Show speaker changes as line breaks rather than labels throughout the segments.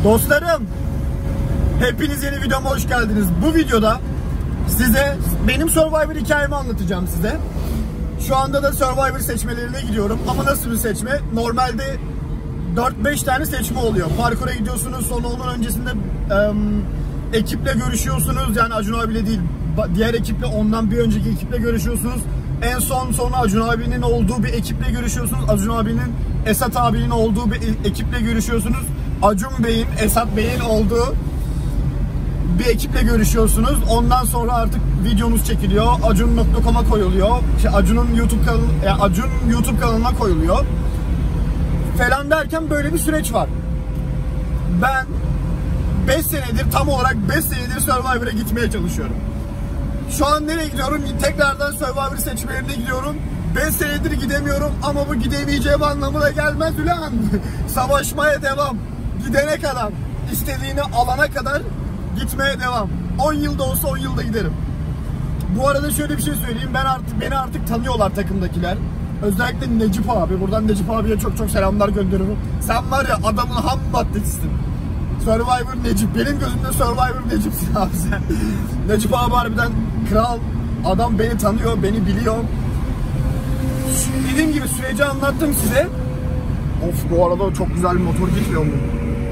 Dostlarım, hepiniz yeni videoma hoş geldiniz. Bu videoda size benim Survivor hikayemi anlatacağım size. Şu anda da Survivor seçmelerine gidiyorum ama nasıl bir seçme? Normalde 4-5 tane seçme oluyor. Parkura gidiyorsunuz, sonra onun öncesinde ekiple görüşüyorsunuz. Yani Acun abiyle değil, diğer ekiple, ondan bir önceki ekiple görüşüyorsunuz. En son sonra Acun abinin olduğu bir ekiple görüşüyorsunuz. Acun abinin, Esat abinin olduğu bir ekiple görüşüyorsunuz. Acun Bey'in, Esat Bey'in olduğu bir ekiple görüşüyorsunuz. Ondan sonra artık videonuz çekiliyor. Acun.com'a koyuluyor. Acun'un YouTube kanalına koyuluyor. Falan derken böyle bir süreç var. Ben 5 senedir, tam olarak 5 senedir Survivor'a gitmeye çalışıyorum. Şu an nereye gidiyorum? Tekrardan Survivor seçmelerine gidiyorum. 5 senedir gidemiyorum ama bu gidemeyeceğim anlamına gelmez ulan. Savaşmaya devam. Gidene kadar, istediğini alana kadar gitmeye devam. 10 yılda olsa 10 yılda giderim. Bu arada şöyle bir şey söyleyeyim. Beni artık tanıyorlar takımdakiler. Özellikle Necip abi. Buradan Necip abiye çok çok selamlar gönderiyorum. Sen var ya, adamın ham maddesisin. Survivor Necip. Benim gözümde Survivor Necip'sin abi sen. Necip abi harbiden kral. Adam beni tanıyor, beni biliyor. Dediğim gibi süreci anlattım size. Of, bu arada çok güzel bir motor gitmiyor mu?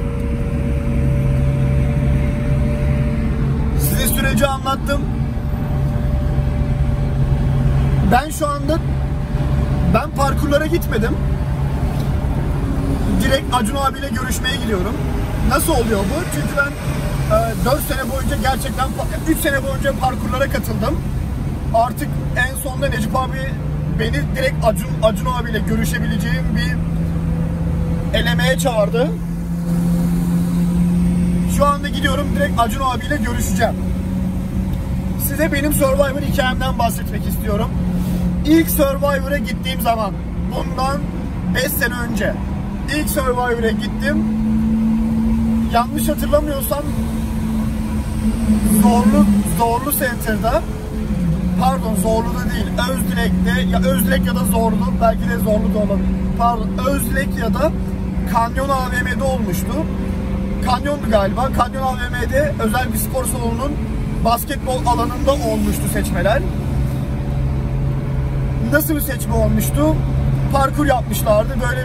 Size süreci anlattım. Ben şu anda parkurlara gitmedim. Direkt Acun abiyle görüşmeye gidiyorum. Nasıl oluyor bu? Çünkü ben 4 sene boyunca gerçekten 3 sene boyunca parkurlara katıldım. Artık en sonunda Necip abi beni direkt Acun abiyle görüşebileceğim bir elemeye çağırdı. Şu anda gidiyorum, direkt Acun abiyle görüşeceğim. Size benim Survivor hikayemden bahsetmek istiyorum. İlk Survivor'a gittiğim zaman, bundan 5 sene önce ilk Survivor'a gittim. Yanlış hatırlamıyorsam Zorlu Center'da, pardon Zorlu'da değil, Özdilek'te, ya Özdilek ya da Zorlu, belki de Zorlu da olabilir. Pardon, Özdilek ya da Kanyon AVM'de olmuştu. Kanyondu galiba. Kanyon AVM'de özel bir spor salonunun basketbol alanında olmuştu seçmeler. Nasıl bir seçme olmuştu? Parkur yapmışlardı. Böyle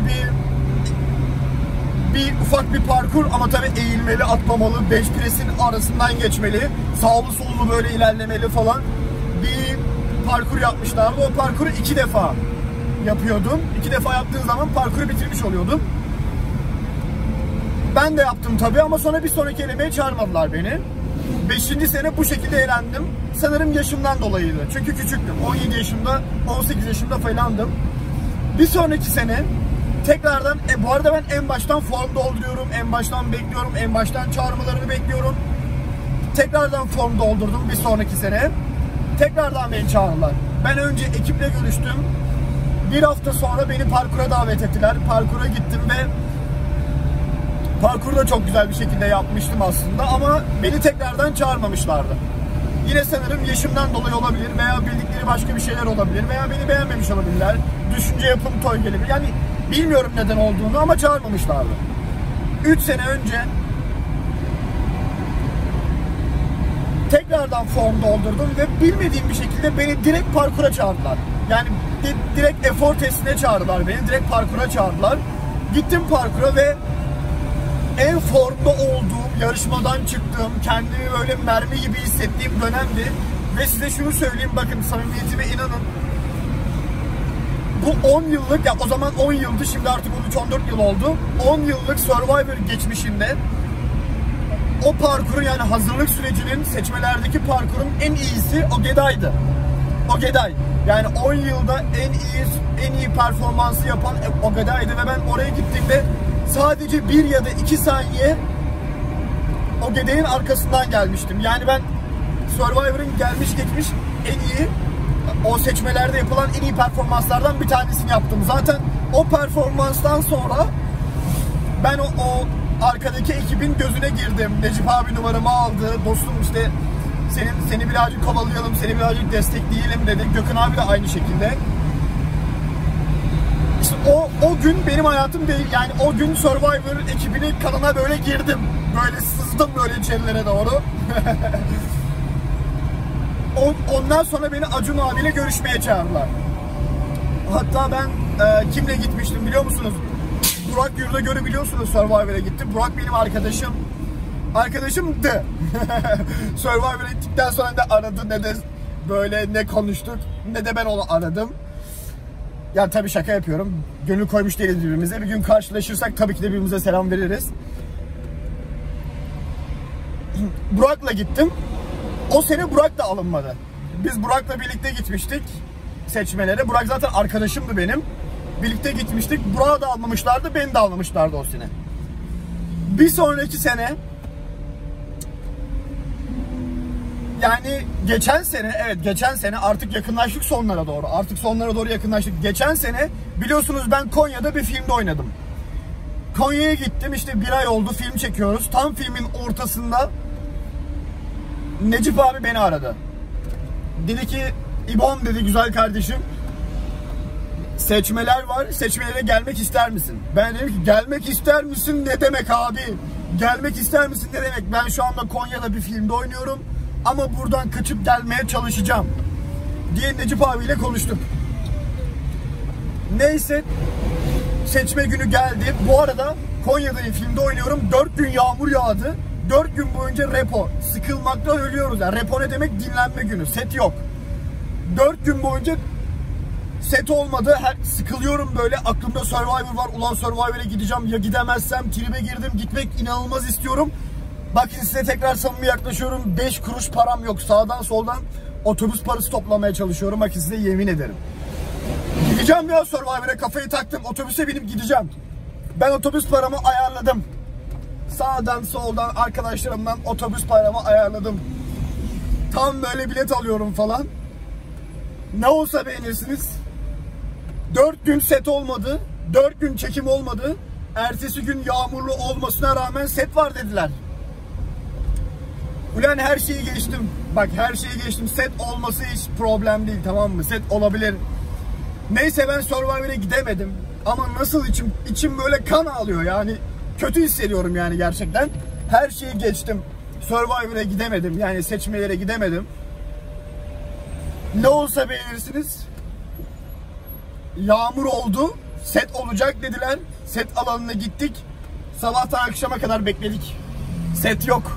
bir ufak bir parkur ama tabii eğilmeli, atlamalı, bench press'in arasından geçmeli, sağlı sollu böyle ilerlemeli falan bir parkur yapmışlardı. O parkuru 2 defa yapıyordum. 2 defa yaptığın zaman parkuru bitirmiş oluyordum. Ben de yaptım tabii ama sonra bir sonraki elemeye çağırmadılar beni. 5. sene bu şekilde elendim. Sanırım yaşımdan dolayıydı. Çünkü küçüktüm. 17 yaşımda, 18 yaşımda falandım. Bir sonraki sene tekrardan, bu arada ben en baştan form dolduruyorum, en baştan bekliyorum, en baştan çağırmalarını bekliyorum. Tekrardan form doldurdum bir sonraki sene. Tekrardan beni çağırdılar. Ben önce ekiple görüştüm. Bir hafta sonra beni parkura davet ettiler. Parkura gittim ve parkuru da çok güzel bir şekilde yapmıştım aslında ama beni tekrardan çağırmamışlardı. Yine sanırım yaşımdan dolayı olabilir veya bildikleri başka bir şeyler olabilir veya beni beğenmemiş olabilirler. Düşünce yapım toy gelebilir. Yani bilmiyorum neden olduğunu ama çağırmamışlardı. 3 sene önce tekrardan form doldurdum ve bilmediğim bir şekilde beni direkt parkura çağırdılar. Yani direkt efor testine çağırdılar beni. Direkt parkura çağırdılar. Gittim parkura ve en formda olduğum, yarışmadan çıktığım, kendimi böyle mermi gibi hissettiğim dönemdi. Ve size şunu söyleyeyim, bakın samimiyetime inanın. Bu 10 yıllık, ya o zaman 10 yıldı, şimdi artık 13-14 yıl oldu. 10 yıllık Survivor geçmişinde o parkurun, yani hazırlık sürecinin, seçmelerdeki parkurun en iyisi Ogeday'dı. Ogeday. Yani 10 yılda en iyi performansı yapan Ogeday'dı ve ben oraya gittiğimde sadece 1 ya da 2 saniye Ogeday'ın arkasından gelmiştim. Yani ben Survivor'ın gelmiş geçmiş en iyi, o seçmelerde yapılan en iyi performanslardan bir tanesini yaptım. Zaten o performanstan sonra ben o arkadaki ekibin gözüne girdim. Necip abi numaramı aldı. Dostum işte seni birazcık kovalayalım, seni birazcık destekleyelim dedi. Gökhan abi de aynı şekilde. İşte o gün benim hayatım değil. Yani o gün Survivor ekibinin kanına böyle girdim. Böyle sızdım böyle içerilere doğru. Ondan sonra beni Acun abiyle görüşmeye çağırdılar. Hatta ben kimle gitmiştim biliyor musunuz? Burak Yurdagör'ü biliyorsunuz, Survivor'a gitti. Burak benim arkadaşım. Arkadaşımdı. Survivor'a gittikten sonra ne aradı ne de böyle ne konuştuk ne de ben onu aradım. Ya tabii şaka yapıyorum. Gönül koymuş değiliz birbirimize. Bir gün karşılaşırsak tabii ki de birbirimize selam veririz. Burak'la gittim. O sene Burak da alınmadı. Biz Burak'la birlikte gitmiştik seçmelere. Burak zaten arkadaşımdı benim. Birlikte gitmiştik. Burak'ı da almamışlardı, beni de almamışlardı o sene. Bir sonraki sene, yani geçen sene artık yakınlaştık sonlara doğru. Artık sonlara doğru yakınlaştık. Geçen sene biliyorsunuz ben Konya'da bir filmde oynadım. Konya'ya gittim, işte bir ay oldu, film çekiyoruz. Tam filmin ortasında Necip abi beni aradı. Dedi ki İbom dedi, güzel kardeşim, seçmeler var, seçmelere gelmek ister misin? Ben dedim ki gelmek ister misin ne demek abi? Gelmek ister misin ne demek? Ben şu anda Konya'da bir filmde oynuyorum ama buradan kaçıp gelmeye çalışacağım diye Necip abiyle konuştuk. Neyse, seçme günü geldi. Bu arada Konya'dayım, filmde oynuyorum. 4 gün yağmur yağdı. 4 gün boyunca repo. Sıkılmaktan ölüyoruz. Yani repo ne demek? Dinlenme günü. Set yok. 4 gün boyunca set olmadı. Sıkılıyorum böyle. Aklımda Survivor var. Ulan Survivor'a gideceğim. Ya gidemezsem? Tribe girdim. Gitmek inanılmaz istiyorum. Bakın size tekrar samimi yaklaşıyorum. 5 kuruş param yok. Sağdan soldan otobüs parası toplamaya çalışıyorum. Bakın size yemin ederim. Gideceğim ya Survivor'a, kafayı taktım. Otobüse binip gideceğim. Ben otobüs paramı ayarladım. Sağdan soldan arkadaşlarımdan otobüs paramı ayarladım. Tam böyle bilet alıyorum falan. Ne olsa beğenirsiniz. 4 gün set olmadı. 4 gün çekim olmadı. Ertesi gün yağmurlu olmasına rağmen set var dediler. Ulan her şeyi geçtim. Bak her şeyi geçtim. Set olması hiç problem değil, tamam mı? Set olabilir. Neyse ben Survivor'a gidemedim. Ama nasıl içim böyle kan ağlıyor yani. Kötü hissediyorum yani gerçekten. Her şeyi geçtim. Survivor'a gidemedim. Yani seçmelere gidemedim. Ne olsa beğenirsiniz. Yağmur oldu. Set olacak dediler. Set alanına gittik. Sabahtan akşama kadar bekledik. Set yok.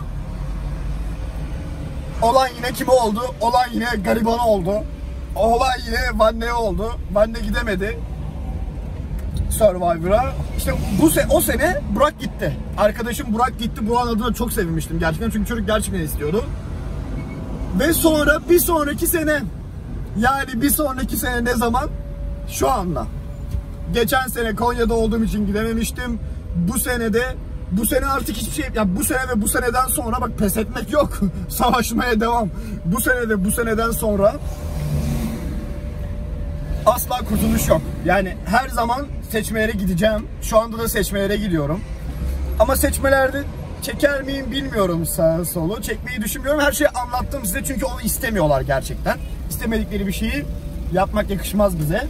Olan yine kime oldu? Olan yine garibana oldu. Olan yine Vanne'ye oldu. Vanne gidemedi Survivor'a. İşte o sene Burak gitti. Arkadaşım Burak gitti. Burak'ın adına çok sevinmiştim gerçekten. Çünkü çocuk gerçekten istiyordu. Ve sonra bir sonraki sene, yani bir sonraki sene ne zaman? Şu anda. Geçen sene Konya'da olduğum için gidememiştim. Bu sene artık hiçbir şey, ya bu sene ve bu seneden sonra bak pes etmek yok. Savaşmaya devam. Bu sene ve bu seneden sonra asla kurtuluş yok. Yani her zaman seçmelere gideceğim. Şu anda da seçmelere gidiyorum. Ama seçmelerde çeker miyim bilmiyorum, sağa solu. Çekmeyi düşünmüyorum. Her şeyi anlattım size çünkü onu istemiyorlar gerçekten. İstemedikleri bir şeyi yapmak yakışmaz bize.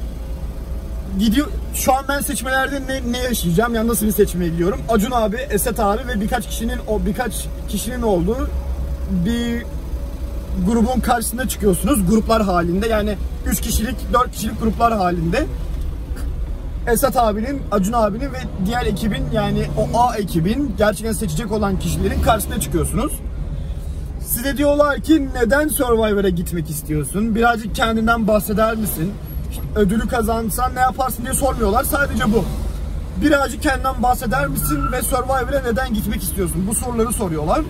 Şu an ben seçmelerde ne yaşayacağım? Yani nasıl bir seçmeye gidiyorum? Acun abi, Esat abi ve birkaç kişinin olduğu bir grubun karşısına çıkıyorsunuz. Gruplar halinde, yani 3 kişilik, 4 kişilik gruplar halinde. Esat abinin, Acun abinin ve diğer ekibin, yani o A ekibin gerçekten seçecek olan kişilerin karşısına çıkıyorsunuz. Size diyorlar ki neden Survivor'a gitmek istiyorsun? Birazcık kendinden bahseder misin? İşte ödülü kazansan ne yaparsın diye sormuyorlar. Sadece bu. Birazcık kendinden bahseder misin ve Survivor'a neden gitmek istiyorsun? Bu soruları soruyorlar.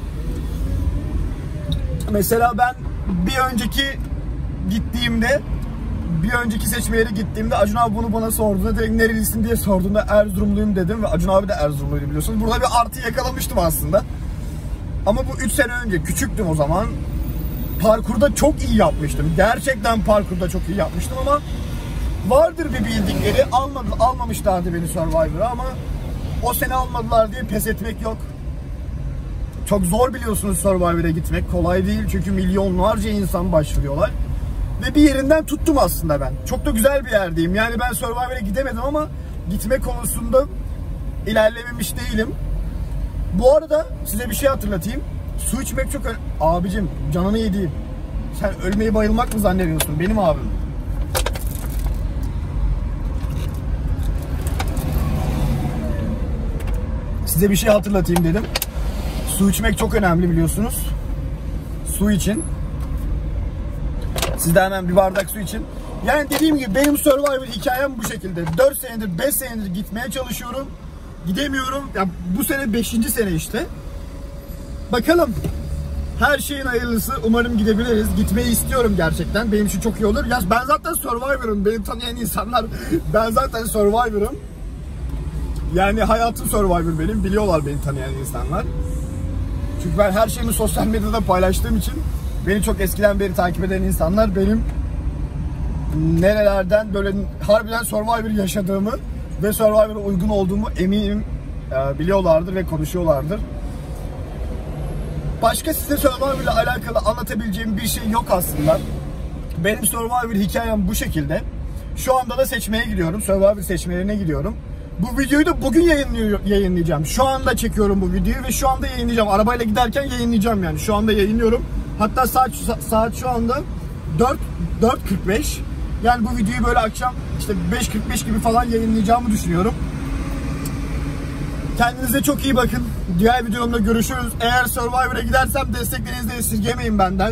Mesela ben bir önceki seçmelere gittiğimde Acun abi bunu bana sorduğunda direkt nerelisin diye sorduğunda Erzurumluyum dedim ve Acun abi de Erzurumluydu biliyorsunuz. Burada bir artı yakalamıştım aslında. Ama bu 3 sene önce, küçüktüm o zaman. Parkurda çok iyi yapmıştım. Gerçekten parkurda çok iyi yapmıştım ama vardır bir bildikleri. Almamışlardı beni Survivor'a ama o sene almadılar diye pes etmek yok. Çok zor biliyorsunuz Survivor'a gitmek. Kolay değil çünkü milyonlarca insan başvuruyorlar. Ve bir yerinden tuttum aslında ben. Çok da güzel bir yerdeyim. Yani ben Survivor'a gidemedim ama gitme konusunda ilerlememiş değilim. Bu arada size bir şey hatırlatayım. Su içmek çok önemli. Abicim canını yediğim. Sen ölmeyi bayılmak mı zannediyorsun? Benim abim. Size bir şey hatırlatayım dedim. Su içmek çok önemli biliyorsunuz. Su için. Siz de hemen bir bardak su için. Yani dediğim gibi benim Survivor hikayem bu şekilde. 4 senedir, 5 senedir gitmeye çalışıyorum. Gidemiyorum. Ya bu sene 5. sene işte. Bakalım. Her şeyin hayırlısı. Umarım gidebiliriz. Gitmeyi istiyorum gerçekten. Benim için çok iyi olur. Ya ben zaten Survivor'ım. Beni tanıyan insanlar ben zaten Survivor'ım. Yani hayatım Survivor benim. Biliyorlar beni tanıyan insanlar. Çünkü ben her şeyimi sosyal medyada paylaştığım için beni çok eskiden beri takip eden insanlar benim nerelerden böyle harbiden Survivor yaşadığımı ve Survivor'a uygun olduğumu eminim biliyorlardır ve konuşuyorlardır. Başka size Survivor ile alakalı anlatabileceğim bir şey yok aslında. Benim Survivor hikayem bu şekilde. Şu anda da seçmeye gidiyorum. Survivor seçmelerine gidiyorum. Bu videoyu da bugün yayınlayacağım. Şu anda çekiyorum bu videoyu ve şu anda yayınlayacağım. Arabayla giderken yayınlayacağım yani. Şu anda yayınlıyorum. Hatta saat şu anda 4:45. Yani bu videoyu böyle akşam işte 5:45 gibi falan yayınlayacağımı düşünüyorum. Kendinize çok iyi bakın. Diğer videomda görüşürüz. Eğer Survivor'a gidersem desteklerinizi de esirgemeyin benden.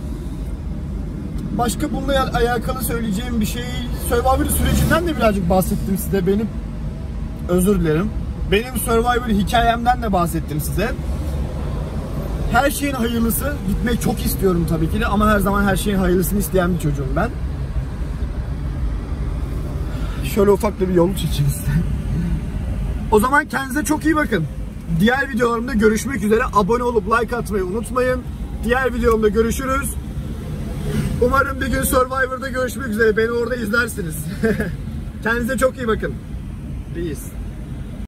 Başka bununla alakalı söyleyeceğim bir şey. Survivor sürecinden de birazcık bahsettim size. Özür dilerim. Benim Survivor hikayemden de bahsettim size. Her şeyin hayırlısı. Gitmek çok istiyorum tabii ki de ama her zaman her şeyin hayırlısını isteyen bir çocuğum ben. Şöyle ufak da bir yol çekeyim size. O zaman kendinize çok iyi bakın. Diğer videolarımda görüşmek üzere. Abone olup like atmayı unutmayın. Diğer videomda görüşürüz. Umarım bir gün Survivor'da görüşmek üzere. Beni orada izlersiniz. Kendinize çok iyi bakın. Peace.